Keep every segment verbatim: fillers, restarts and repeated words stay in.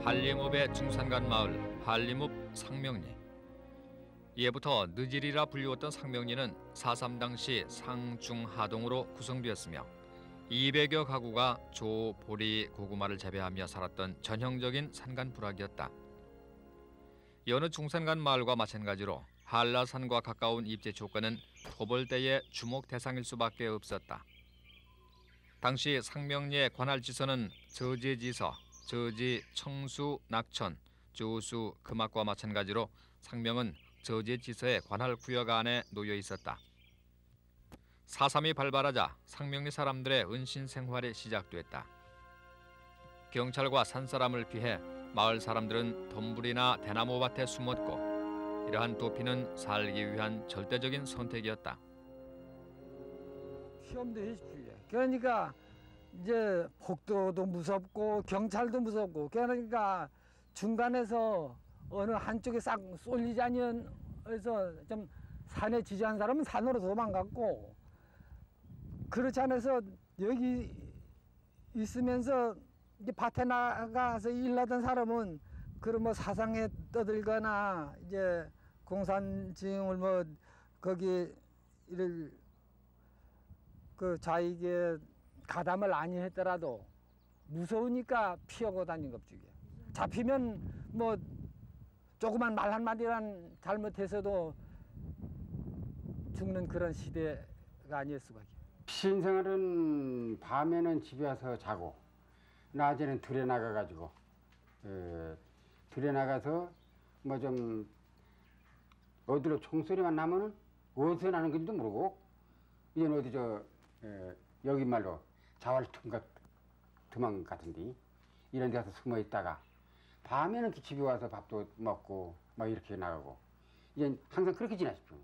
한림읍의 중산간 마을 한림읍 상명리. 예부터 느질이라 불리웠던 상명리는 사삼 당시 상중하동으로 구성되었으며 이백여 가구가 조, 보리, 고구마를 재배하며 살았던 전형적인 산간 부락이었다. 여느 중산간 마을과 마찬가지로 한라산과 가까운 입지 조건은 토벌대의 주목 대상일 수밖에 없었다. 당시 상명리의 관할지서는 저지지서, 저지, 청수, 낙천, 조수, 금악과 마찬가지로 상명은 저지지서의 관할 구역 안에 놓여 있었다. 사삼이 발발하자 상명리 사람들의 은신 생활이 시작됐다. 경찰과 산사람을 피해 마을 사람들은 덤불이나 대나무 밭에 숨었고 이러한 도피는 살기 위한 절대적인 선택이었다. 시험도 해십시오. 그러니까 이제 복도도 무섭고 경찰도 무섭고 그러니까 중간에서 어느 한쪽에 싹 쏠리지 않으면서 좀 산에 지지한 사람은 산으로 도망갔고 그렇지 않아서 여기 있으면서 이제 밭에 나가서 일하던 사람은 그런 뭐 사상에 떠들거나 이제 공산징을 뭐 거기 이를 그 자익에 가담을 아니 했더라도 무서우니까 피하고 다닌 겁지. 잡히면 뭐 조그만 말 한마디란 잘못해서도 죽는 그런 시대가 아닐 수가 없죠. 신생활은 밤에는 집에 와서 자고 낮에는 들에 나가가지고 에, 들에 나가서 뭐 좀 어디로 총소리만 나면은 어디서 나는 건지도 모르고 이제는 어디 저 에, 여기 말로 자활tum각 도망 같은데 이런 데 가서 숨어 있다가 밤에는 집에 와서 밥도 먹고 막 이렇게 나가고 이제 항상 그렇게 지나십시오.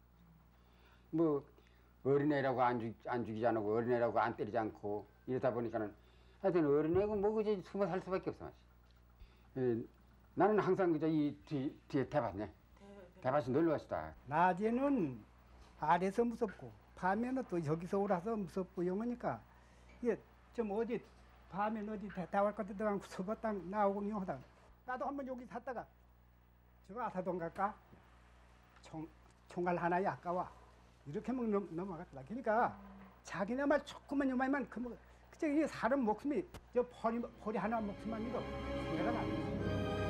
뭐 어린애라고 안, 죽, 안 죽이지 않고 어린애라고 안 때리지 않고 이러다 보니까는 하여튼 어린애고 뭐 그지 숨어 살 수밖에 없어. 에, 나는 항상 그저 이 뒤, 뒤에 대밭네. 대밭이 놀러 왔다. 낮에는 아래서 무섭고 밤에는 또 여기서 오라서 무섭고 영하니까 이게 좀 어디 밤에는 어디 대화할 것 같다가 서버땅 나오고 묘하다. 나도 한번 여기 샀다가 저거 아사동 갈까? 총, 총알 하나에 아까워. 이렇게 막 넘, 넘어갔다. 그러니까 자기네 말 조금만 요만만 그 뭐, 그저 이 사람 목숨이 저 벌이 벌이 하나 목숨만이도 내가 나.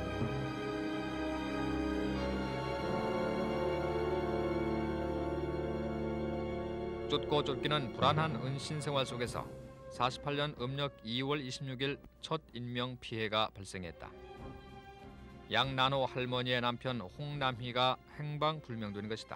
쫓고 쫓기는 불안한 은신 생활 속에서 사십팔 년 음력 이월 이십육일 첫 인명 피해가 발생했다. 양나노 할머니의 남편 홍남희가 행방불명된 것이다.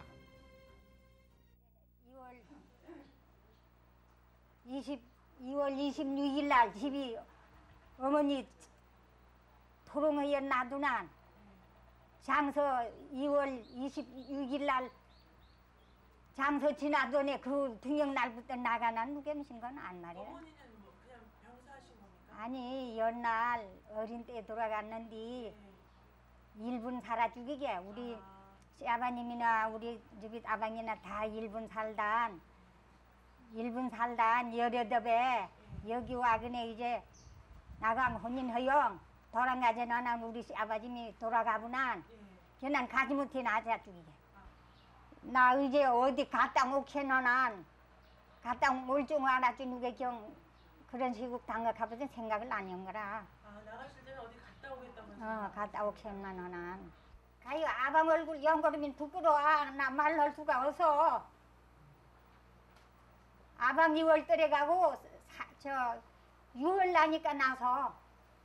이월 이십육일 날 집이 어머니 토롱에 놔두난 장서 이월 이십육일 날 장서 지나더니 그 등영 날부터 나가난 누구미신 건 안 말이야. 어머니는 뭐 그냥 병사하신 겁니까? 아니 연날 어린 때 돌아갔는데 네. 일분 살아 죽이게 우리 아. 아버님이나 우리 집이 아방이나 다 일분 살단 일분 살단 여려더배 여기 와 그네 이제 나강 혼인 허용 돌아가지 너는 우리 아버님이 돌아가보난 걔는 가지 못해 나자 죽이게. 나 이제 어디 갔다 오케너난 갔다 올 줄 알았지 누가 경 그런 식으로 당각하거든 생각을 안 한 거라. 아 나가실 때는 어디 갔다 오겠다면서. 어 갔다 오케나 너는. 가요 아방 얼굴 영거리면 부끄러워. 나 말할 수가 없어. 아방 이월 달에 가고 사, 저 유월 나니까 나서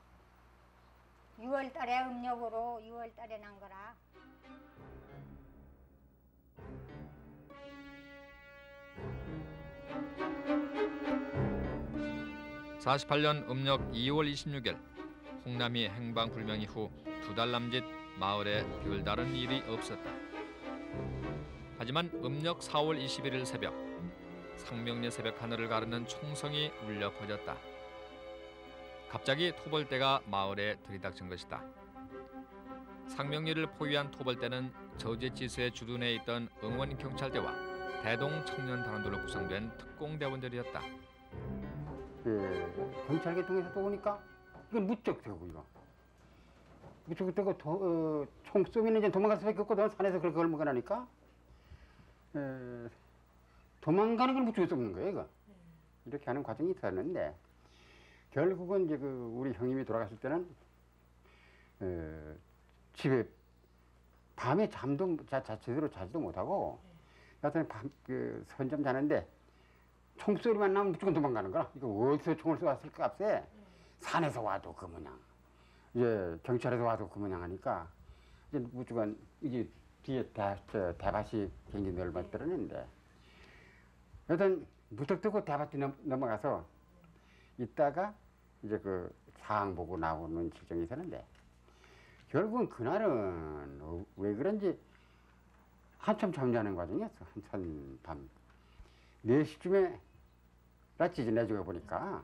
유월 달에 음력으로 유월 달에 난 거라. 사십팔 년 음력 이월 이십육일 홍남이 행방불명 이후 두 달 남짓 마을에 별다른 일이 없었다. 하지만 음력 사월 이십일일 새벽 상명리 새벽 하늘을 가르는 총성이 울려 퍼졌다. 갑자기 토벌대가 마을에 들이닥친 것이다. 상명리를 포위한 토벌대는 저지지서에 주둔해 있던 응원경찰대와 대동청년단원들로 구성된 특공대원들이었다. 그 경찰 계통에서 또 오니까 이건 무척 되고 이거 무척 뜨고 어, 총 쏘면 이제 도망갈 수밖에 없거든. 산에서 그걸 먹어나니까 에, 도망가는 걸 무척 쏘는 거예요. 이거. 이렇게 하는 과정이 있었는데 결국은 이제 그 우리 형님이 돌아갔을 때는 에, 집에 밤에 잠도 자, 자 제대로 자지도 못하고 여하튼 밤그 선점 자는데 총소리만 나면 무조건 도망가는 거야. 이거 어디서 총을 쏘았을 것 같아. 산에서 와도 그 모양, 이제 경찰에서 와도 그 모양 하니까 이제 무조건 이게 뒤에 대, 저, 대밭이 굉장히 넓어뜨렸는데 여하튼 무턱뜨고 대밭이 넘, 넘어가서 있다가 이제 그 상황 보고 나오는 실정이 있었는데 결국은 그날은 왜 그런지 한참 잠자는 과정이었어. 한참 밤 네 시쯤에 났지. 내주가 보니까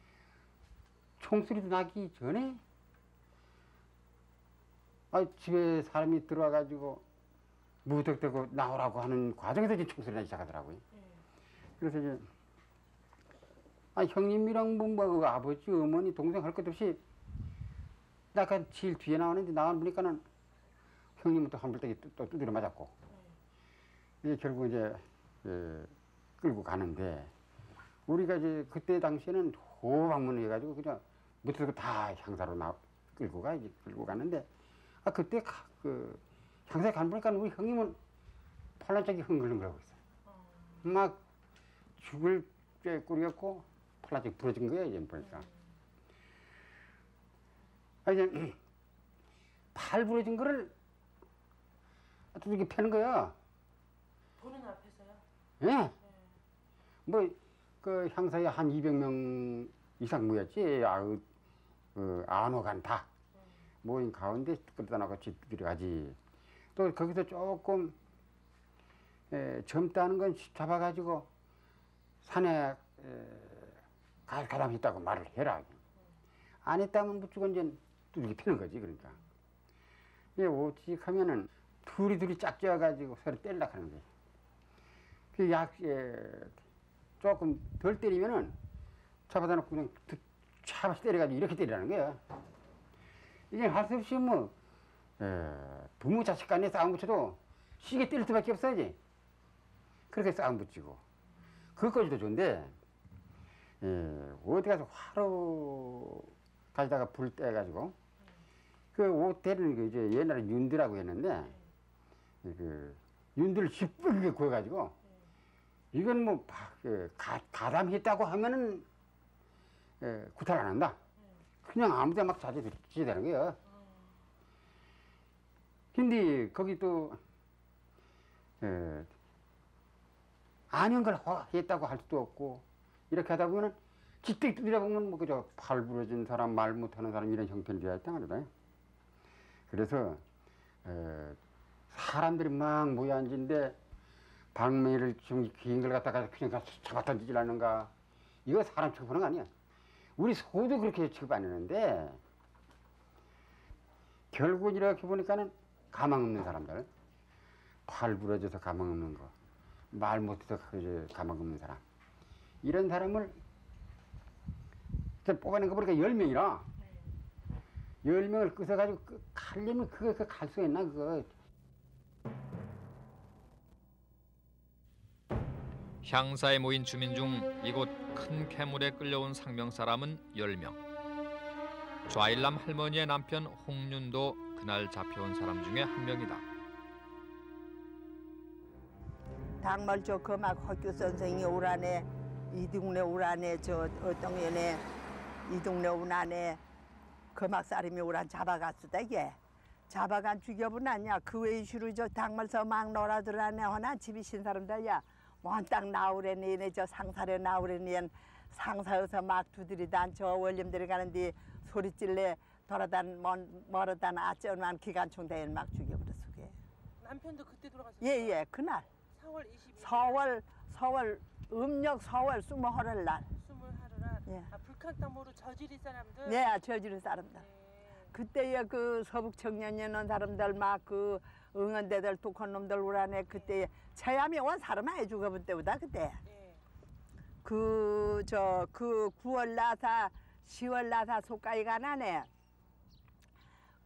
총소리도 나기 전에 아, 집에 사람이 들어와가지고 무턱대고 나오라고 하는 과정에서 이제 총소리 나기 시작하더라고요. 그래서 이제 아, 형님이랑 뭐, 뭐 아버지, 어머니, 동생 할 것 없이 약간 제일 뒤에 나오는데 나와 보니까는 형님은 또 한 불떡이 또 두드려 맞았고 이제 결국 이제 예, 끌고 가는데 우리가 이제 그때 당시에는 호방문을 해가지고 그냥 무턱대고 다 향사로 나 끌고 가 이제 끌고 가는데 아 그때 가, 그 향사에 간 보니까 우리 형님은 팔란짝이 흥글흥글하고 있어요. 막 죽을 꽤 꿀이었고 팔란짝이 부러진 거예요. 이제 보니까. 아 이제 팔 부러진 거를 두들겨 패는 거야. 보는 앞에서요? 예. 네. 뭐, 그 향사에 한 이백 명 이상 모였지. 아, 그, 안호간 다. 모인 가운데 끌다 나가 집들이 가지. 또 거기서 조금, 에, 젊다는 건 잡아가지고 산에 에, 가, 가담 있다고 말을 해라. 안 했다면 무조건 이제 두들겨 패는 거지, 그러니까. 이게 오직 하면은 둘이 둘이 짝지어가지고 서로 때리려고 하는 거예요. 그 약, 에, 조금 덜 때리면은 잡아다 놓고 그냥 차바시 때려가지고 이렇게 때리라는 거야. 이게 할 수 없이 뭐, 에, 부모 자식 간에 싸움 붙여도 시계 때릴 수밖에 없어야지. 그렇게 싸움 붙이고. 그것까지도 좋은데, 에, 어디 가서 화로 가지다가 불 떼가지고, 그 옷 때리는 게 이제 옛날에 윤드라고 했는데, 그, 윤드를 시뻘게 구워가지고, 이건 뭐, 가, 가담했다고 하면은, 에, 구탈 안 한다. 그냥 아무 데나 막 자주 지대는 거야. 근데 거기 또, 에, 아닌 걸 했다고 할 수도 없고, 이렇게 하다 보면은, 지떼기 두드려 보면 뭐, 그저 팔 부러진 사람, 말 못하는 사람 이런 형편이 되어 있단 말이다. 그래서, 에, 사람들이 막 모여 앉은데, 방매를 좀 긴 걸 갖다가 그냥 가서 잡아 던지지라는가. 이거 사람 취급하는 거 아니야. 우리 소도 그렇게 취급 안 했는데, 결국 이렇게 보니까는 가망 없는 사람들. 팔 부러져서 가망 없는 거. 말 못해서 가망 없는 사람. 이런 사람을 뽑아낸 거 보니까 열 명이라. 열 명을 끄서가지고 가려면 그거 갈 수 있나, 그거. 향사에 모인 주민 중 이곳 큰 캐물에 끌려온 상명 사람은 열 명. 좌일남 할머니의 남편 홍윤도 그날 잡혀온 사람 중에 한 명이다. 당말 저 거막 학교 선생이 오라네, 이 동네 오라네, 저 어떤 애네, 이 동네 오라네, 거막 사람이 오란 잡아갔수다 이게. 잡아간 죽여본 아니야. 그 외의 주로 저 당말서 막 놀아들라네 허나 집이 신 사람들야. 원딱 나오래니 얘네 저 상사래 나오래니 상사여서 막 두드리단 저 원림들이 가는데 소리질래 돌아단 먼 멀어단 아쩌만 기관총 대인 막 죽여버렸어 그게. 남편도 그때 돌아가셨어요? 예예 그날. 사월 이십일. 사월 사월 음력 사월 스물하루 날. 스물하루 날. 예. 아, 북한 땅으로 저지리 사람들. 네 저지른 사람들. 네. 그때에 그 서북 청년이는 사람들 막 그 응원대들 독한 놈들 오라네 그때 체암이 온 사람아 죽어본 때보다 그때. 네. 그 저 그 구월 나사 시월 나사 속가이가 나네.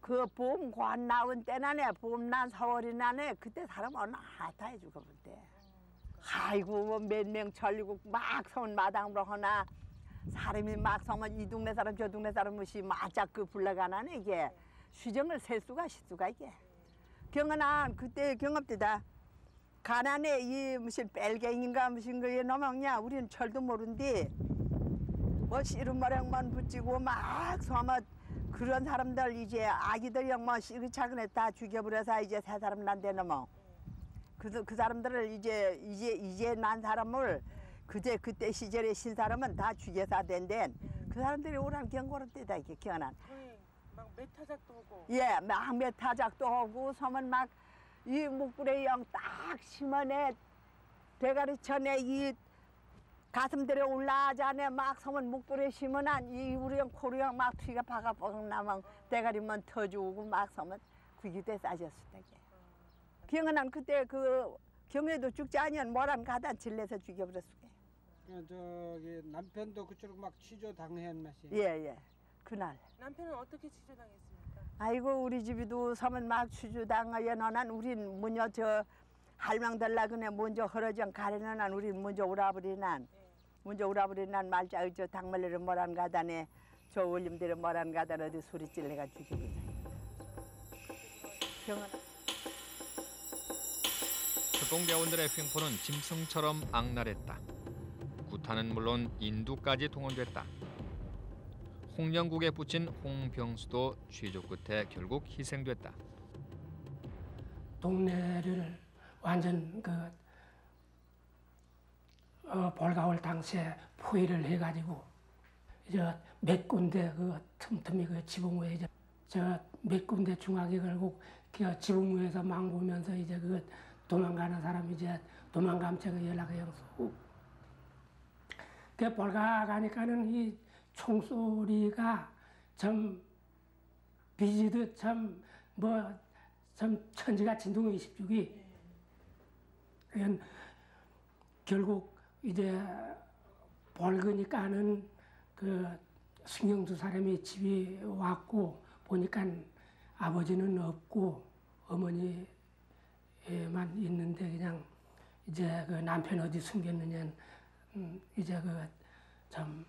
그 보험관 나온 때나네 보험 난 사월이 나네 그때 사람 어느 하타해 주고 볼때 아이고 몇 명 철리고 막 서면 마당으로 하나 사람이 막 서면 이 동네 사람 저 동네 사람 무시 마짝 그 불러가나네 이게 수정을 셀 수가 실수가 이게 경은아 그때 경업 때다 가난에 이 무슨 뺄갱인가 무슨 거에 넘어냐 우리는 철도 모른디 뭐 씨름 모양만 붙이고 막 서면 그런 사람들 이제 아기들 영뭐 시그차근에 다 죽여버려서 이제 새 사람 난데 넘어 그, 그 사람들을 이제 이제 이제 난 사람을 그제 그때 시절의 신 사람은 다 죽여서 된대 그 사람들이 오란 경고를 때다 이게 기억난 거의 막 메타작도 하고 예, 막 메타작도 하고 서면 막 이 목불에 영 딱 심어내 대가리 천에 이 가슴들에 올라자네 막 서면 목불에 심어난 이 우리 형 코리 형막 피가 파가 뻥 나면 대가리만 터주고 막 서면 구기대 싸졌을 때게 기억은 그때 그 경에도 죽지 아니면 뭐란 가다 질내서 죽여버렸을 게. 어, 저기 남편도 그쪽으로 막 취조 당한 맛이. 예예. 그날. 남편은 어떻게 치료당했습니까? 아이고 우리 집이도 서면 막 취조당하여 너난 우린 먼저 저 할망들라 그네 먼저 허러정 가려는 난 우린 먼저 오라버리 난 먼저 오라버리 난 말자 저 당말리를 뭐란 가다네 저 올림들을 뭐란 가다네 어디 소리 찔러가 죽이고. 경은. 특공대원들의 횡포는 짐승처럼 악랄했다. 구타는 물론 인두까지 동원됐다. 홍영국에 붙인 홍병수도 취조 끝에 결국 희생됐다. 동네를 완전 그 어, 벌가올 당시에 포위를 해가지고 이제 몇 군데 그 틈틈이 그 지붕 위에 이제 저 몇 군데 중하게 걸고 그 지붕 위에서 망 보면서 이제 그 도망가는 사람 이제 도망감책을 연락해 영수. 그 벌가가니까는 이 총소리가 참 비지듯 참 뭐 참 천지가 진동이 이십육이. 그건 결국 이제 벌거니까는 그 승영 두 사람이 집이 왔고 보니까 아버지는 없고 어머니 만 있는데 그냥 이제 그 남편 어디 숨겼느냐 음 이제 그 참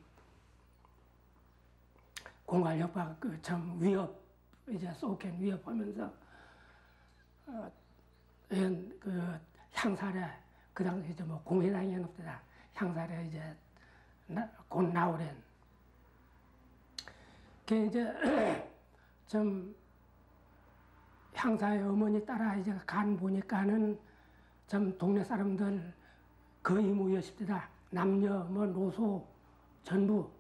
공갈 협박 그 참 위협 이제 쏘캔 위협하면서 어 그 향사래 그 당시 이제 뭐 공회당이 없더라 향사래 이제 나, 곧 나오랜 그 이제 좀 향사의 어머니 따라 이제 간 보니까는 좀 동네 사람들 거의 모였습니다. 남녀, 뭐 노소, 전부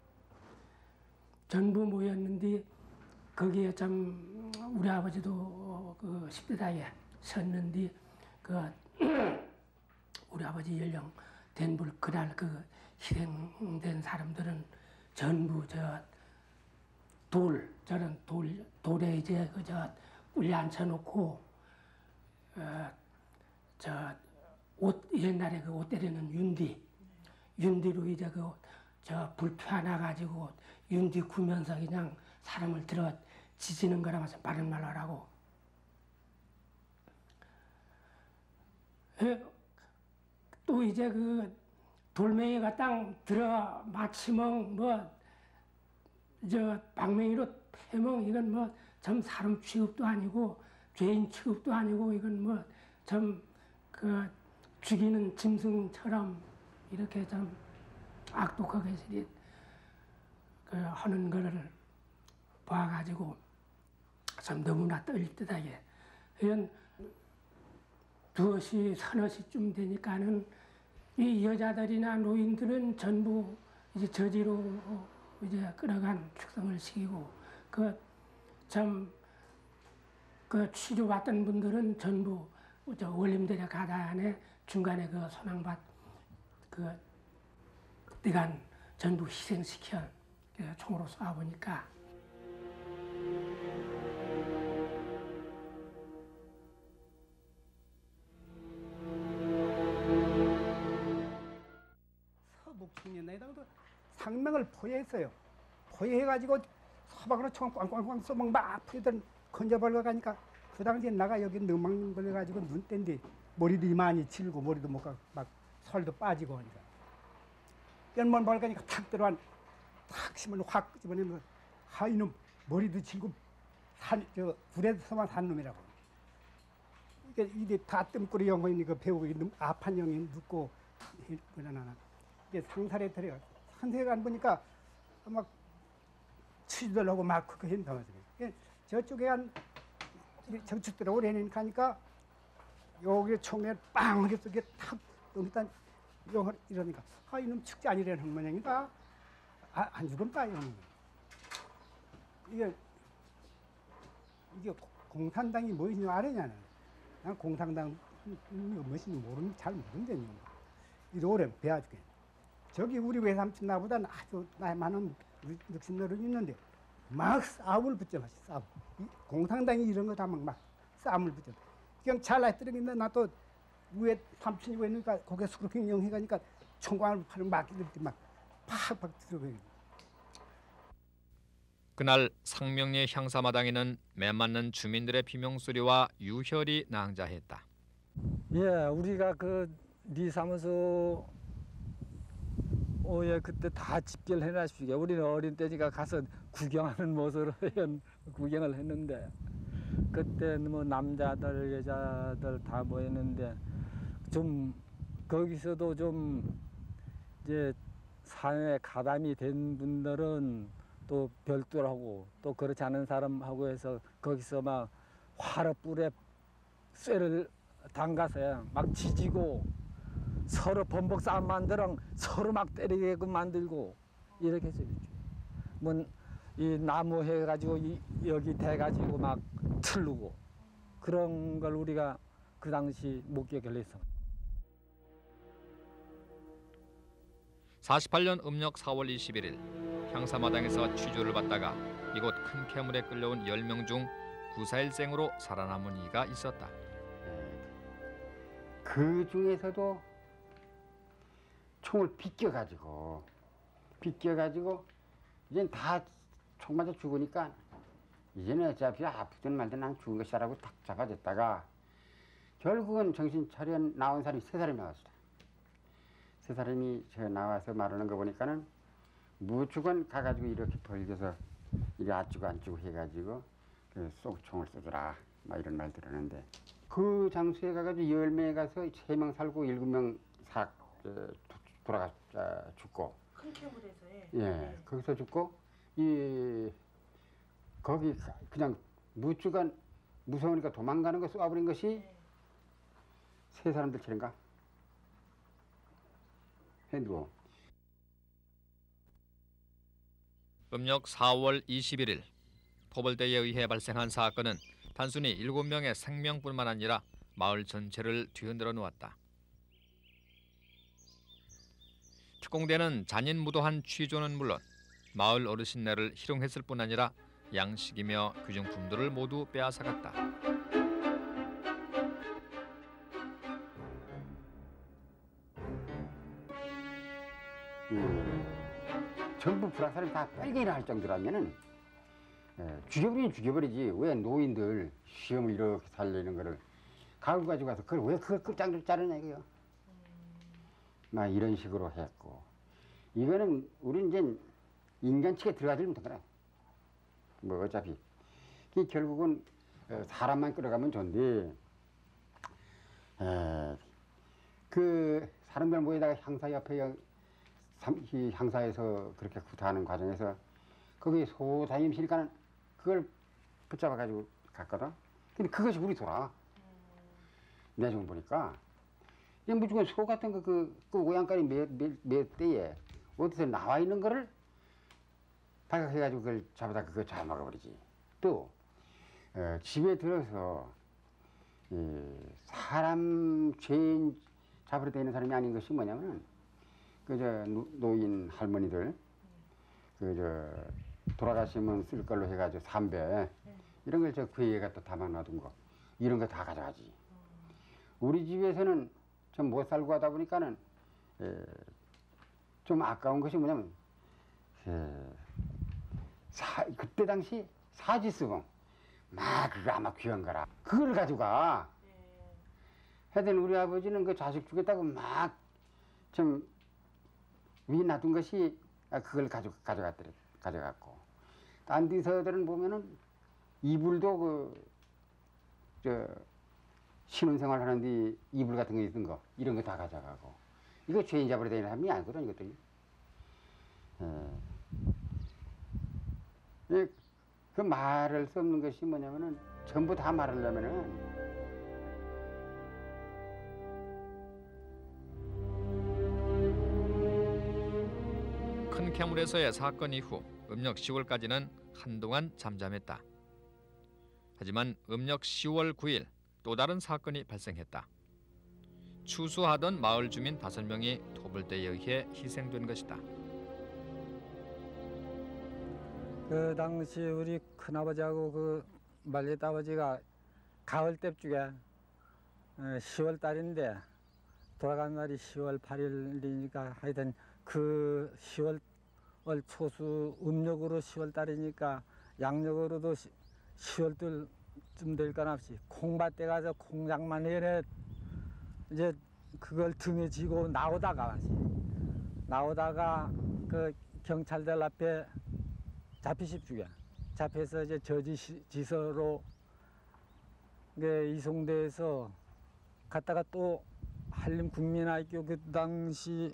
전부 모였는데 거기에 좀 우리 아버지도 그 십대다에 섰는데 그 우리 아버지 연령 된 분 그날 그 희생된 사람들은 전부 저 돌 저런 돌 돌에 이제 그저 꿀리 앉혀놓고 어, 저 옷 옛날에 그 옷 때리는 윤디 윤디로 이제 그 저 불표 하나 가지고 윤디 구면서 그냥 사람을 들어 지지는 거라면서 바른 말로 하라고. 또 이제 그 돌멩이가 땅 들어 맞히면 뭐 저 방맹이로 해먹 이건 뭐 참 사람 취급도 아니고 죄인 취급도 아니고 이건 뭐 참 그 죽이는 짐승처럼 이렇게 좀 악독하게 그 하는 거를 봐가지고 참 너무나 떨릴 듯하게 이건 두어 시 서너 시쯤 되니까는 이 여자들이나 노인들은 전부 이제 저지로 이제 끌어간 축성을 시키고 그 참 그 취조받던 분들은 전부 저 원림들의 가단에 중간에 그 소낭밭 그 띠간 전부 희생시켜 총으로 쏴보니까 서북 청년회당도 상명을 포위했어요. 포위해가지고 소박으로 총 꽝꽝꽝 쏘면 막 풀던 건져버려 가니까 그 당시에 나가 여기 너망 걸려가지고 눈 뗀데 머리도 이만히 질고 머리도 못 가 막 살도 빠지고 하니까 연만 벌가니까 탁 들어간 탁 심을 확 집어내면서 하 이놈 머리도 질고 산 저 불에서만 산 놈이라고. 이게 이게 다 뜸꾸리 영혼이 그 배우고 있는 아판 영이 눕고 그러나 이게 상살에 들여 산세가 안 보니까 막 치들 하고 막 그거 한다고 하죠. 저쪽에 한 정축들 오래 하니까 여기 총에 빵 하게 쏘게 탁 일단 이러니까 아 이놈 축제 아니라는 모양이다. 아, 안 죽은 빠 이러는 이게 이게 공산당이 무엇인지 알았냐는 난 공산당 무엇인지 모르는 잘 모른다니 이 오래 배워줄게. 저기 우리 외삼촌 나보다는 아주 나이 많은 늙신어른이 있는데 막 싸움을 붙여 마시 싸움. 공산당이 이런 거 다 막 막 싸움을 붙여. 그냥 잘날 때는데 나 또 위에 삼촌이 있으니까 거기에 수그럽게 영해가니까 총광을 파는 막기들 막 팍팍 들어가요. 그날 상명리 향사마당에는 매맞는 주민들의 비명소리와 유혈이 낭자했다. 예, 우리가 그 네 사무소 오예 그때 다 집결해놨으게 우리는 어린 때니까 가서 구경하는 모습으로 구경을 했는데 그때 뭐 남자들 여자들 다 모였는데 좀 거기서도 좀 이제 사회에 가담이 된 분들은 또 별도로 하고 또 그렇지 않은 사람하고 해서 거기서 막 화로 뿔에 쇠를 담가서 막 지지고 서로 범벅 싸움 만들어 서로 막 때리게끔 만들고 이렇게 해서 뭐 이 나무 해가지고 이, 여기 대가지고 막 틀르고 그런 걸 우리가 그 당시 목격을 했어. 사십팔 년 음력 사월 이십일일 향사마당에서 취조를 받다가 이곳 큰 캐물에 끌려온 열 명 중 구사일생으로 살아남은 이가 있었다. 그 중에서도 총을 비껴가지고 비껴가지고 이젠 다 총 맞아 죽으니까 이제는 어차피 아프든 말든 난 죽은 것이라고 딱 잡아줬다가 결국은 정신 차려 나온 사람이 세 사람이 나왔어요. 세 사람이 저 나와서 말하는 거 보니까는 무조건 가가지고 이렇게 벌겨서 이리 아치고 안치고 해가지고 그 쏘총을 쏘더라 막 이런 말 들었는데 그 장소에 가가지고 열 명에 가서 세 명 살고 일곱 명 사 돌아가 죽고 큰 캐물에서 예. 예 네. 거기서 죽고 이 거기 그냥 무주간 무서우니까 도망가는 거 쏘아버린 것이 네. 세 사람들 치는가 해두고 음력 사월 이십일일 포벌대에 의해 발생한 사건은 단순히 일곱 명의 생명뿐만 아니라 마을 전체를 뒤흔들어 놓았다. 특공대는 잔인무도한 취조는 물론 마을 어르신네를 희롱했을 뿐 아니라 양식이며 귀중품들을 모두 빼앗아갔다. 음, 전부 불악사를 다 빨갱이라 할 정도라면은 예, 죽여버리면 죽여버리지 왜 노인들 시험을 이렇게 살리는 거를 가을 가지고 가서 그걸 왜 그걸 끝장을 자르냐 이거요. 막 이런 식으로 했고 이거는 우리 이제 인간치에 들어가지 못하거나 뭐 어차피 결국은 사람만 끌어가면 좋은데 에, 그 사람들 모여다가 향사 옆에 향사에서 그렇게 구타하는 과정에서 거기 소다임 실니까는 그걸 붙잡아가지고 갔거든. 근데 그것이 우리 돌아. 내중 보니까 그냥 무조건 소 같은 거 그 그 오양가리 몇, 몇, 몇 대에 어디서 나와 있는 거를 발각해가지고 그걸 잡아다 그거 잡아먹어버리지. 또 어, 집에 들어서 이 사람 죄인 잡으러 다니는 사람이 아닌 것이 뭐냐면은 그저 노인 할머니들 그 저 돌아가시면 쓸 걸로 해가지고 삼배 이런 걸 저 그에 갖다 담아놔둔 거 이런 거 다 가져가지. 우리 집에서는 좀 못 살고 하다 보니까는 에, 좀 아까운 것이 뭐냐면 에, 사, 그때 당시 사지수공 막 그거 아마 귀한 거라 그걸 가져가. 하여튼 우리 아버지는 그 자식 주겠다고 막 좀 위 놔둔 것이 그걸 가져 가져갔더래 가져갔고 딴 데서들은 보면은 이불도 그 저 신혼생활 하는데 이불 같은 거 있던 거 이런 거 다 가져가고 이거 죄인 잡으러 다니는 사람이 아니거든 이것들이. 예. 그 말할 수 없는 것이 뭐냐면은 전부 다 말하려면은. 큰 캐물에서의 사건 이후 음력 시월까지는 한동안 잠잠했다. 하지만 음력 시월 구일 또 다른 사건이 발생했다. 추수하던 마을 주민 다섯 명이 토벌대에 의해 희생된 것이다. 그 당시 우리 큰아버지하고 그 말리다 아버지가 가을 때쯤에 시월 달인데 돌아간 날이 시월 팔일이니까 하여튼 그 시월 초수 음력으로 시월 달이니까 양력으로도 시월달쯤 될 건 없이 콩밭에 가서 콩장만 해내 이제 그걸 등에 지고 나오다가 나오다가 그 경찰들 앞에 잡히십주게 잡혀서 이제 저지지서로 이송돼서 갔다가 또 한림 국민학교 그 당시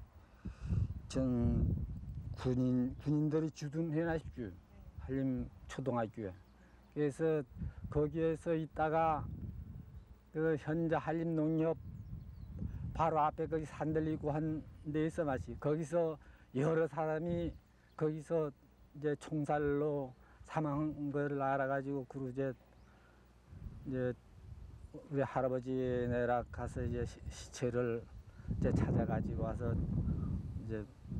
전 군인 군인들이 주둔해놨십시오 한림 초등학교에. 그래서 거기에서 있다가 그 현재 한림 농협 바로 앞에 거기 산들리고 한 데에서 마시 거기서 여러 사람이 거기서 이제 총살로 사망한 걸 알아가지고 그리고 이제 이제 우리 할아버지 내라 가서 이제 시, 시체를 이제 찾아가지고 와서 이제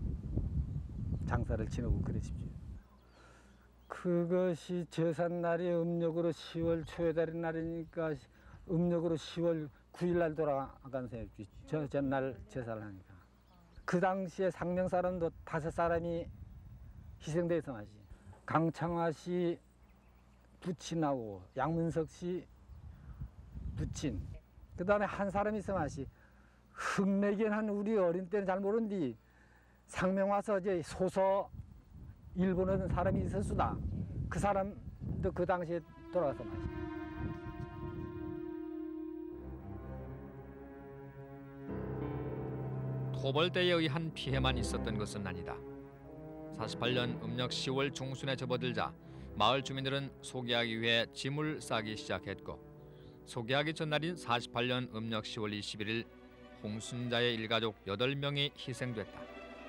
장사를 지내고 그러십시오. 그것이 제삿날이 음력으로 시월 초의 달인 날이니까 음력으로 시월 구일 날 돌아간 셈이지. 저 전날 제사를 하니까. 그 당시에 상명 사람도 다섯 사람이 희생돼서 마시. 강창화 씨 부친하고 양문석 씨 부친. 그 다음에 한 사람이 있어 마시. 흑내견 한 우리 어린 때는 잘 모르는데 상명 와서 이제 소서 일본어는 사람이 있었수다. 그 사람도 그 당시에 돌아가서 마시. 토벌대에 의한 피해만 있었던 것은 아니다. 사십팔 년 음력 시월 중순에 접어들자 마을 주민들은 소개하기 위해 짐을 싸기 시작했고 소개하기 전날인 사십팔 년 음력 시월 이십일일 홍순자의 일가족 여덟 명이 희생됐다.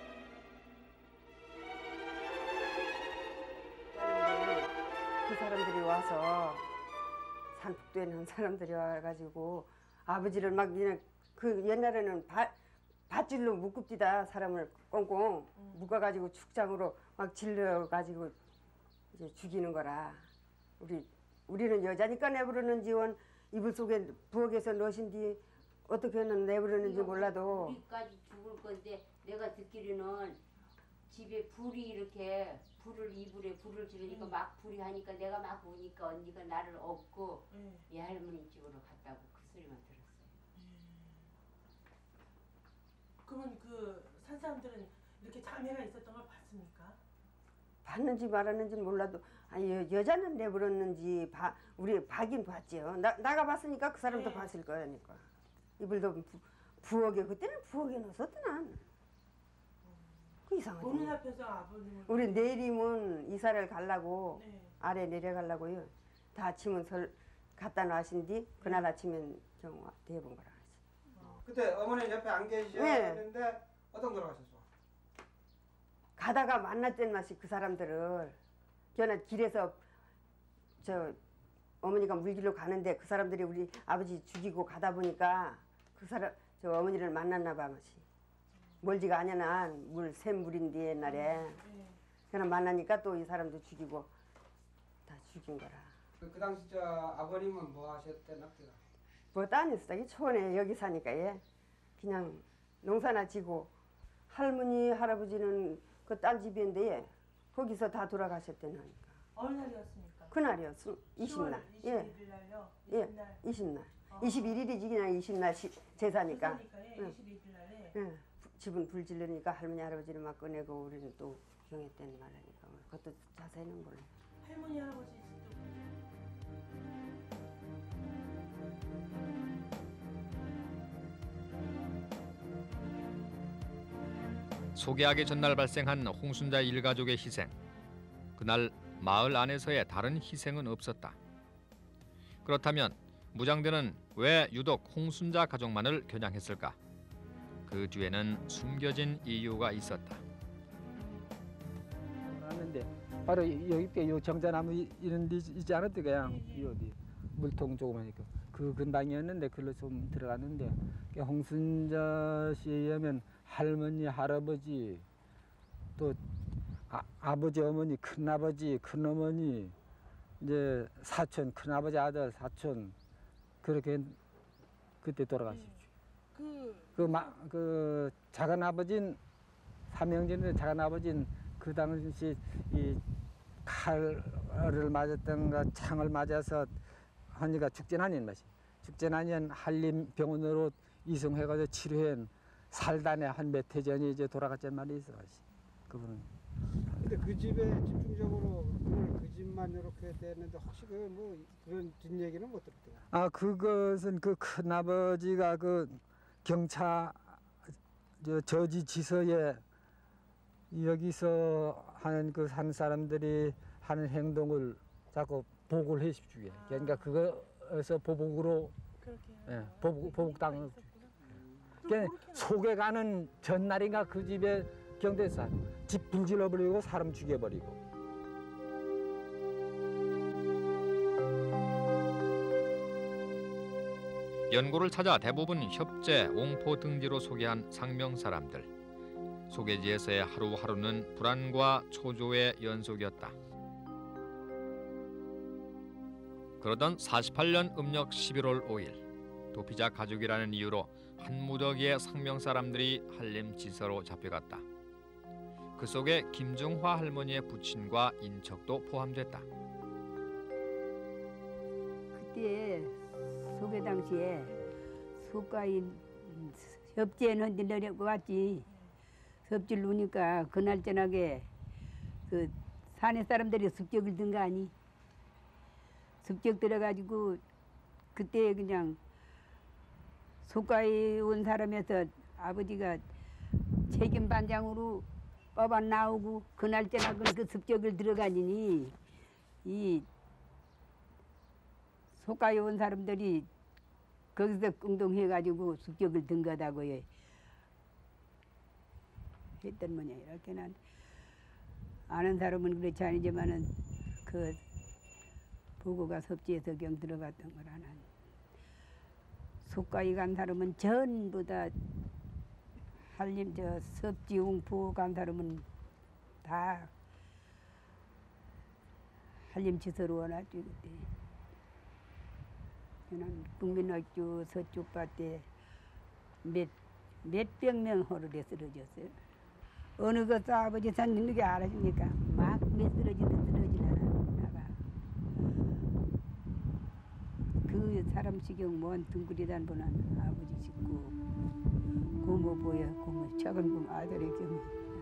그 사람들이 와서 산폭도에 있는 사람들이 와가지고 아버지를 막 그냥 그 옛날에는 바, 밧줄로 묶읍디다 사람을 꽁꽁 음. 묶어가지고 축장으로 막 질러가지고 이제 죽이는 거라. 우리 우리는 여자니까 내버리는지 원 이불 속에 부엌에서 넣으신 뒤 어떻게는 내버리는지 몰라도 우리까지 죽을 건데 내가 듣기로는 집에 불이 이렇게 불을 이불에 불을 지르니까 음. 막 불이 하니까 내가 막 오니까 언니가 나를 업고 음. 이 할머니 집으로 갔다고 그 소리만 들었어요. 그러면 그 산 사람들은 이렇게 장애가 있었던 걸 봤습니까? 봤는지 말았는지는 몰라도 아니 여, 여자는 내버렸는지 봐, 우리 봐긴 봤지요. 나, 나가 봤으니까 그 사람도 네. 봤을 거니까. 이불도 부, 부엌에 그때는 부엌에 넣었더나. 음. 그 이상하지. 보는 앞에서 아버님을 우리 내리면 이사를 가려고 네. 아래 내려가려고요. 다 아침은 설 갖다 놔신 뒤 그날 아침엔 좀 대본 거라. 그때 어머니 옆에 안 계셨는데 네. 어떤 돌아가셨어? 가다가 만났던 맛이 그 사람들을 저는 길에서 저 어머니가 물길로 가는데 그 사람들이 우리 아버지 죽이고 가다 보니까 그 사람 저 어머니를 만났나 봐 맛이 멀지가 않냐나 물 샘 물인데 옛날에 그냥 만나니까 또 이 사람도 죽이고 다 죽인 거라. 그, 그 당시 저 아버님은 뭐 하셨대나? 뭐 다녔어. 초원에 여기 사니까 예. 그냥 농사나 지고 할머니 할아버지는 그 딴 집인데 예. 거기서 다 돌아가셨다니까. 어느 날이었습니까? 그날이요. 이십 날. 예. 이십일 날요. 예. 이십 날. 이십일 일이지 그냥 이십 날 시, 제사니까. 제사니까 응. 이십일 날에. 예. 집은 불 지르니까 할머니 할아버지를 막 꺼내고 우리는 또 구경했다는 말하니까 그것도 자세히는 몰라. 할머니 할아버지 있을 소개하기 전날 발생한 홍순자 일가족의 희생. 그날 마을 안에서의 다른 희생은 없었다. 그렇다면 무장대는 왜 유독 홍순자 가족만을 겨냥했을까? 그 뒤에는 숨겨진 이유가 있었다. 하는데 바로 여기 요 정자나무 이런 데 있지 않았대 그냥 이 어디 물통 조그마니까 그 근방이었는데 그걸로 좀 들어갔는데 홍순자 씨에 의하면 할머니 할아버지 또 아, 아버지 어머니 큰아버지 큰어머니 이제 사촌 큰아버지 아들 사촌 그렇게 그때 돌아가셨죠. 그, 그, 마, 그 작은 아버지는 삼형제인데 작은 아버지는 그 당시 이 칼을 맞았던가 창을 맞아서 하니까 죽전아닌 맛이 죽전아닌 한림병원으로 이송해가지고 치료한 살단에 한 몇 해 전에 이제 돌아갔단 말이 있어. 그분은. 근데 그 집에 집중적으로 그걸 그 집만 이렇게 됐는데 혹시 그 뭐 그런 뒷얘기는 못 들었대요. 아 그것은 그 큰아버지가 그 경차 저 저지 지서에 여기서 하는 그 산 사람들이 하는 행동을 자꾸 보고를 해주게. 그러니까 그거에서 보복으로 예, 보복 보복당을. 그러니까 속에 가는 전날인가 그 집에 경대사 집 불질러 버리고 사람 죽여버리고. 연고를 찾아 대부분 협재, 옹포 등지로 소개한 상명 사람들. 소개지에서의 하루하루는 불안과 초조의 연속이었다. 그러던 사십팔 년 음력 십일월 오일 도피자 가족이라는 이유로 한 무더기의 상명 사람들이 한림 지서로 잡혀갔다. 그 속에 김중화 할머니의 부친과 인척도 포함됐다. 그때 소개 당시에 소가인 협재는 내려고 왔지. 섭질 누니까 그날 저녁에 그 산에 사람들이 습격을 든 거 아니? 습격 들어가지고 그때 그냥 소가에 온 사람에서 아버지가 책임 반장으로 뽑아 나오고 그날 저녁은 그 습격을 들어가니 이 소가에 온 사람들이 거기서 공동해가지고 습격을 든 거다고요. 했던 모양 이렇게 난 아는 사람은 그렇지 아니지만은 그 보고가 섭지에서 경 들어갔던 거라는 속가에 간 사람은 전부 다 한림 저 섭지 웅포 간 사람은 다 한림 지서로 와놨지 그때. 저는 국민학교 서쪽 밭에 몇 몇백 명 허르에 쓰러졌어요. 어느 것도 아버지 산는 게 알아주니까 막 몇 쓰러지든 쓰러지나. 그 사람 지경 먼 둥그리단 보는 아버지 짓고 고모 보여 고모 작은 고모 아들의 경우.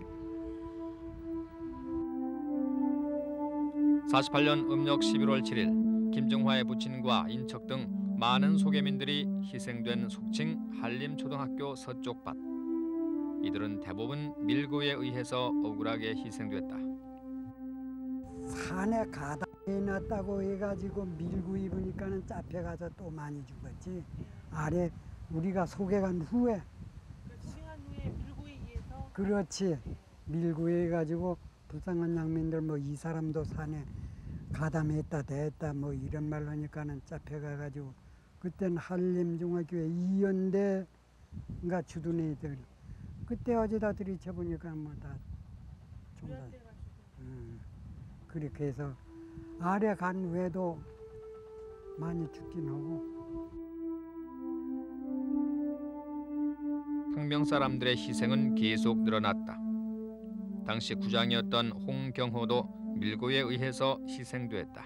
사십팔 년 음력 십일월 칠일 김중화의 부친과 인척 등 많은 소개민들이 희생된 속칭 한림초등학교 서쪽밭. 이들은 대부분 밀고에 의해서 억울하게 희생됐다. 산에 가다 해놨다고 해가지고 밀고 입으니까는 잡혀가서 또 많이 죽었지. 아래 우리가 소개간 후에. 소개한 후에 밀고에 의해서. 그렇지. 밀고 해가지고 불쌍한 양민들 뭐 이 사람도 산에 가담했다 됐다 뭐 이런 말 하니까는 잡혀가가지고 그때는 한림중학교에 이연대가 주둔 애들 그때 어제다 들이쳐보니까 뭐 다 총살. 음, 그렇게 해서 아래 간 외에도 많이 죽긴 하고. 상명 사람들의 희생은 계속 늘어났다. 당시 구장이었던 홍경호도 밀고에 의해서 희생됐다.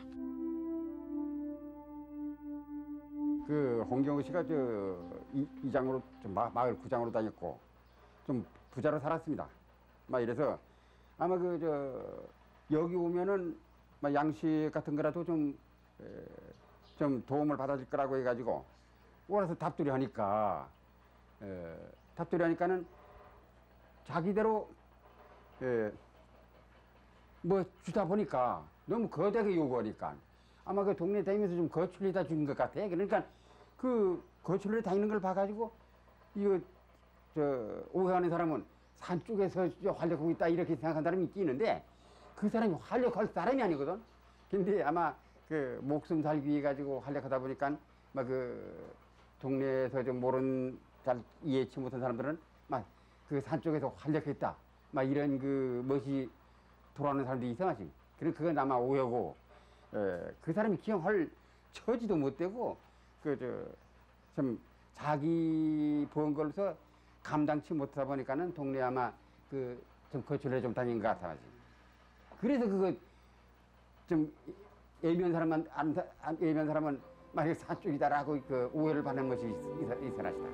그 홍경호 씨가 저 이, 이장으로 좀 마, 마을 구장으로 다녔고 좀 부자로 살았습니다. 막 이래서 아마 그 저 여기 오면은 막 양식 같은 거라도 좀 좀 도움을 받아줄 거라고 해가지고 오라서 답들이 하니까 에, 답들이 하니까는 자기대로 에, 뭐 주다 보니까 너무 거대하게 요구하니까 아마 그 동네 다니면서 좀 거출리다 준 것 같아. 그러니까 그 거출리 다니는 걸 봐가지고 이거 저 오해하는 사람은 산 쪽에서 활력하고 있다 이렇게 생각한 사람이 있긴 있는데 그 사람이 활력할 사람이 아니거든. 근데 아마 그 목숨 살기 위해 가지고 활력하다 보니까 막 그 동네에서 좀 모르는 잘 이해치 못한 사람들은 막 그 산 쪽에서 활력했다 막 이런 그 멋이 돌아오는 사람들이 이상하지. 그래서 그건 아마 오해고 에, 그 사람이 기억할 처지도 못 되고 그 저 좀 자기 본 걸로서 감당치 못하다 보니까는 동네 아마 그 좀 거출해 좀 다닌 것 같아. 그래서 그거 좀 예민한 사람만 안, 안 예민한 사람은 막 사쪽이다라고 그 오해를 받는 것이 이상하시다.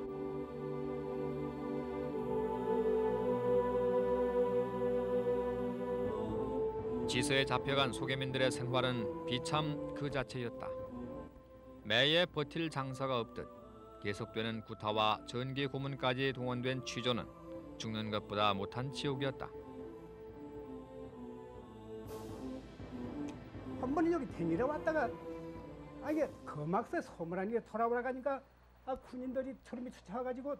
지서에 잡혀간 소개민들의 생활은 비참 그 자체였다. 매해 버틸 장사가 없듯 계속되는 구타와 전기 고문까지 동원된 취조는 죽는 것보다 못한 지옥이었다. 한 번은 여기 댕기러 왔다가 아 이게 거막서 소문한 게 돌아오라 가니까 아 군인들이 초림이 쫓아와가지고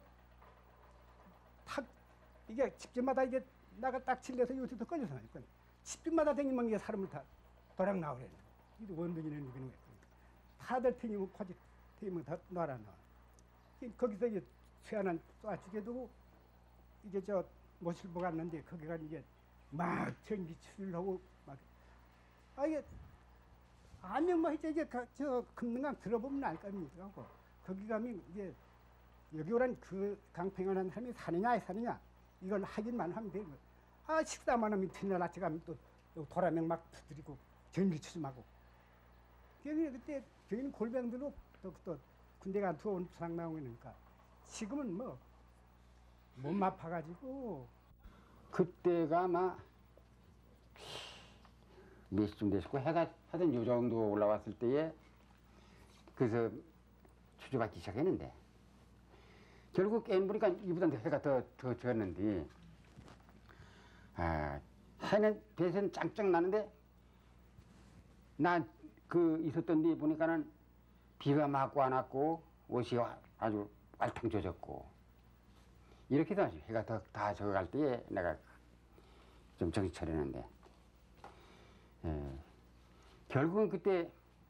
탁 이게 집집마다 이게 나가 딱 칠려서 요새도 꺼져서 나니까 집집마다 댕기면 이게 사람을 다 도랑 나오래. 이 원동이는 이러는 거야. 다들 댕기면 코지 댕기면 다 놔라 놔. 거기서 이제 쇠하나 쏴주게 두고 이제 저 모실보 갔는데 거기가 이제 막 전기 추출하고 막 아 이게 안녕 뭐 이제 이제 저 금능강 들어보면 알 겁니다. 거기 가면 이제 여기 오란 그 강평안한 사람이 사느냐 사느냐 이걸 확인만 하면 되고 아 식사만 하면 뒷날 아침 가면 또 도라명 막 두드리고 전기 추심하고 그때 저희는 골병들로 또, 또 군대 가 두어온 사람 나오고 있으니까 지금은 뭐 몸 아파가지고 그때가 아마 몇 시쯤 됐고 해가 하여튼 요 정도 올라왔을 때에 그래서 추조받기 시작했는데 결국 깨는 보니까 이보다 해가 더, 더 졌는데 아, 해는 배선 짱짱 나는데 난 그 있었던 데 보니까는 비가 맞고 안 왔고 옷이 아주 알탕 젖었고 이렇게 해서 해가 더 다 져갈 때에 내가 좀 정신 차리는데 예, 결국은 그때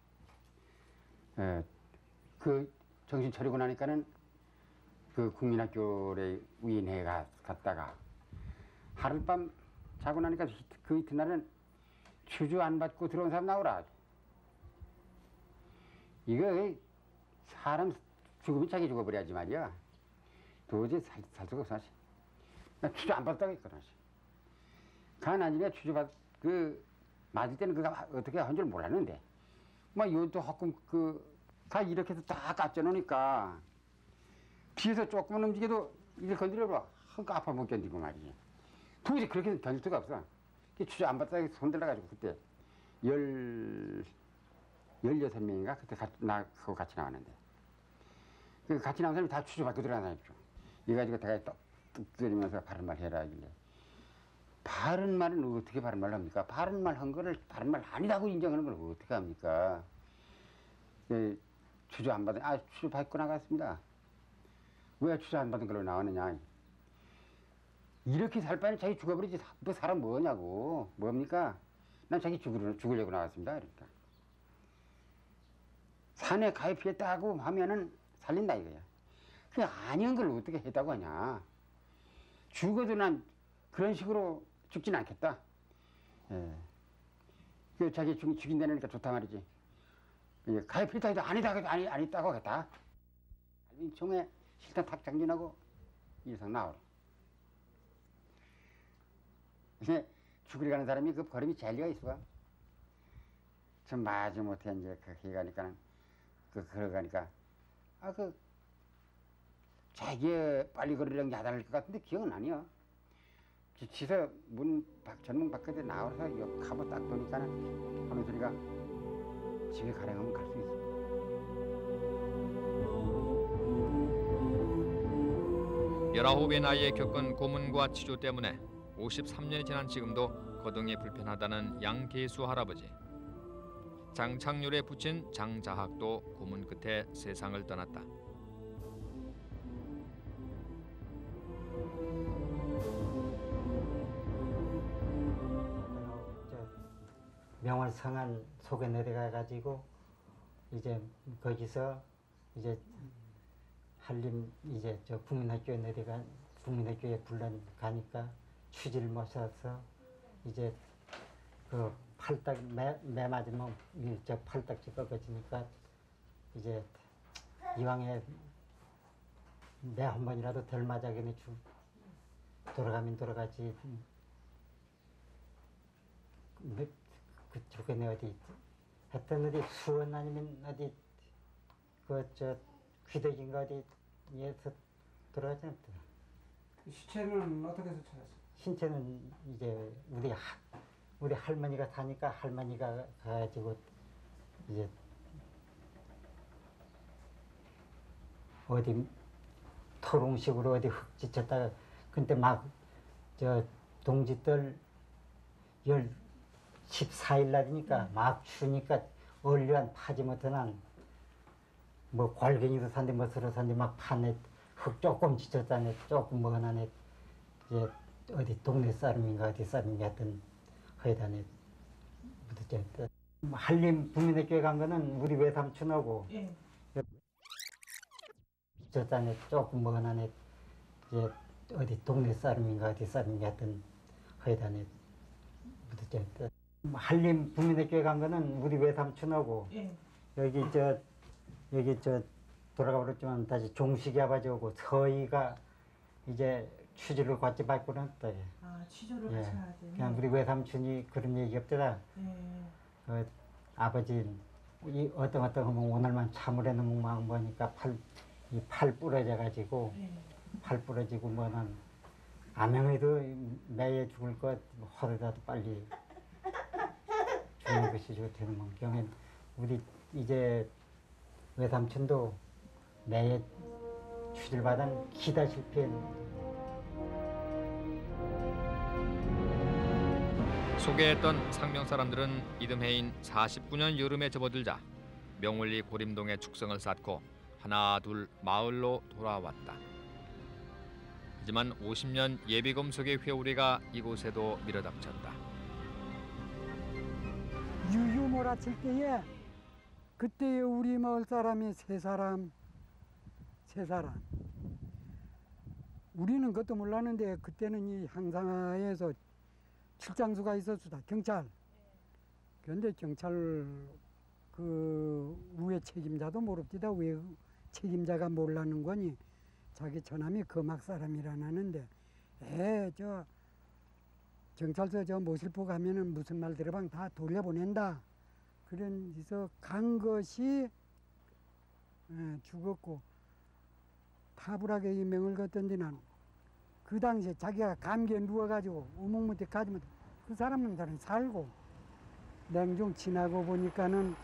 예, 그 정신 차리고 나니까는 그 국민학교에 위인회에 갔다가 하룻밤 자고 나니까 그 이튿날은 추주 안 받고 들어온 사람 나오라. 이거 사람 죽으면 자기 죽어버려야지 말이야. 도저히 살, 살 수가 없어. 나 추주 안 받았다고 했거든. 가나니가 추주 받, 그, 맞을 때는 그가 어떻게 한 줄 몰랐는데, 막 요도 하끔 그, 가 이렇게 해서 다 깎여놓으니까, 뒤에서 조금만 움직여도 이걸 건드려봐. 한가 아파 못 견디고 말이지. 도저히 그렇게 견딜 수가 없어. 추주 안 받다가 손들어가지고 그때 열, 열여섯 명인가? 그때 같이, 나하고 같이 나왔는데. 그 같이 나온 사람이 다 추주 받고 들어가나있죠. 이래가지고 내가 떡 두드리면서 바른 말 해라 하길래. 바른 말은 어떻게 바른 말을 합니까? 바른 말 한 거를 바른 말 아니라고 인정하는 걸 어떻게 합니까? 예, 추주 안 받은, 아, 추주 받고 나갔습니다. 왜 추주 안 받은 걸로 나왔느냐. 이렇게 살 바에는 자기 죽어버리지. 뭐 사람 뭐냐고. 뭡니까? 난 자기 죽으려, 죽으려고 나왔습니다. 그러니까. 산에 가입했다고 하면은 살린다 이거야. 그 아닌 걸 어떻게 했다고 하냐. 죽어도 난 그런 식으로 죽진 않겠다. 예. 그 자기 죽, 죽인다니까 좋다 말이지. 예, 가입했다 해도 아니다 해도 아니, 아니다고 하겠다. 총에 실탄 탁 장전하고 이 이상 나오라. 근데 죽으러 가는 사람이 그 걸음이 잘 리가 있어가. 참 마지 못해 이제 그렇게 가니까는 그 걸어가니까 아 그 자기 빨리 걸으려는 게 하다를 것 같은데 기억은 아니야. 지서 문 밖, 전문 바깥에 나와서 옆 가보 딱 보니까는 하는 소리가 집에 가려면 갈 수 있어. 열아홉의 나이에 겪은 고문과 치료 때문에 오십삼 년이 지난 지금도 거동이 불편하다는 양계수 할아버지. 장창률에 붙인 장자학도 고문 끝에 세상을 떠났다. 명월 성안 속에 내려가 가지고 이제 거기서 이제 한림 이제 저 국민학교에 내려가 국민학교에 불러 가니까 추지를 못해서 이제 그 팔딱 매, 매 맞으면 저 팔딱지 꺾어지니까 이제 이왕에 매 한 번이라도 덜 맞아ගෙන 주 돌아가면 돌아가지. 그쪽에 어디 하여튼 어디 수원 아니면 어디 그 저 귀덕인가 어디에서 돌아가지 않더라. 시체는 어떻게 해서 찾았어? 신체는 이제 우리 하, 우리 할머니가 사니까 할머니가 가가지고 이제 어디 토롱식으로 어디 흙 지쳤다가 근데 막 저 동지들 열 십사 일 날이니까 막 추우니까 얼려한 파지 못한 뭐 괄갱이도 산데 뭐스러 산데 막 파네 흙 조금 지쳤다네 조금 먹어나네 이제 어디 동네 사람인가 어디 사람인가 하여튼 거기다네 묻었죠. 한림 국민학교에 간 거는 우리 외삼촌하고 예. 지쳤다네 조금 먹어나네 이제 어디 동네 사람인가 어디 사람인가 하여튼 거기다네 묻었죠. 한림 국민학교에 간 거는 우리 외삼촌하고 예. 여기 저 여기 저 돌아가 버렸지만 다시 종식이 아버지 오고 서희가 이제 취조를 같이 받고 났다. 아 취조를 예. 같이 해야 돼. 그냥 우리 외삼촌이 그런 얘기 없더라. 예. 그 아버지 이 어떤 어떤 하면 오늘만 참으래 너무 막 보니까 팔 이 팔 부러져 가지고 예. 팔 부러지고 뭐는 암행에도 매에 죽을 것 하루라도 빨리 죽는 것이 좋다는 뭐 경엔 우리 이제 외삼촌도 매에 추질받은 기다 실패했는데 소개했던 상명 사람들은 이듬해인 사십구 년 여름에 접어들자 명월리 고림동에 축성을 쌓고 하나 둘 마을로 돌아왔다. 하지만 오십 년 예비검속의 회오리가 이곳에도 밀어닥쳤다. 유유 몰아칠 때에 그때 우리 마을 사람이 세 사람, 세 사람. 우리는 그것도 몰랐는데 그때는 이 항상하에서 출장수가 있었수다. 경찰. 그런데 경찰 그 위에 책임자도 모릅디다. 왜 책임자가 몰라는 거니? 자기 처남이 금악 사람이라는데 에 저 경찰서 저 모실포 가면은 무슨 말 들어방 다 돌려보낸다. 그래서 간 것이 에, 죽었고 타불하게 이 명을 걷던 데는 그 당시에 자기가 감기에 누워가지고 우묵무대 가지면 그 사람은 사람 살고 냉중 지나고 보니까는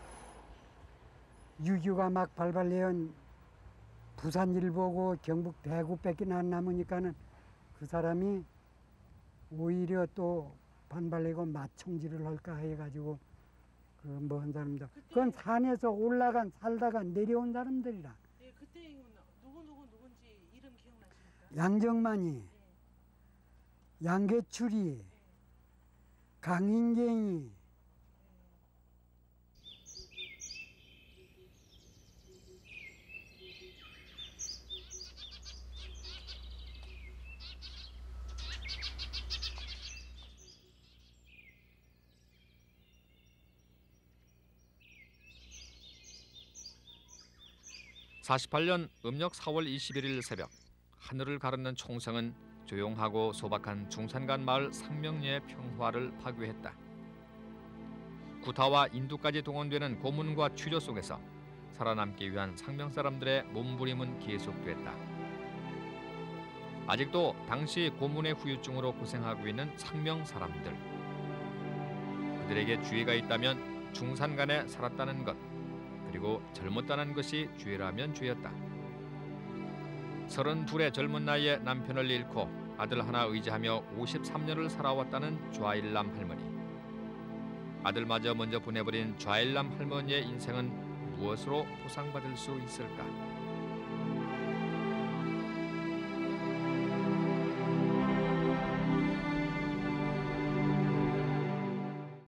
유교가 막 발발해온 부산일보고 경북 대구밖에 안 남으니까는 그 사람이 오히려 또 반발내고 마청질을 할까 해가지고 그 먼 사람들 그건 산에서 올라간 살다가 내려온 사람들이라. 예, 그때 누구 누구 누군지 이름 기억나십니까? 양정만이, 네. 양계출이, 네. 강인경이. 사십팔 년 음력 사월 이십일일 새벽 하늘을 가르는 총성은 조용하고 소박한 중산간 마을 상명리의 평화를 파괴했다. 구타와 인두까지 동원되는 고문과 취조 속에서 살아남기 위한 상명 사람들의 몸부림은 계속됐다. 아직도 당시 고문의 후유증으로 고생하고 있는 상명 사람들. 그들에게 주의가 있다면 중산간에 살았다는 것, 그리고 젊었다는 것이 죄라면 죄였다. 서른둘의 젊은 나이에 남편을 잃고 아들 하나 의지하며 오십삼 년을 살아왔다는 좌일남 할머니. 아들마저 먼저 보내버린 좌일남 할머니의 인생은 무엇으로 보상받을 수 있을까?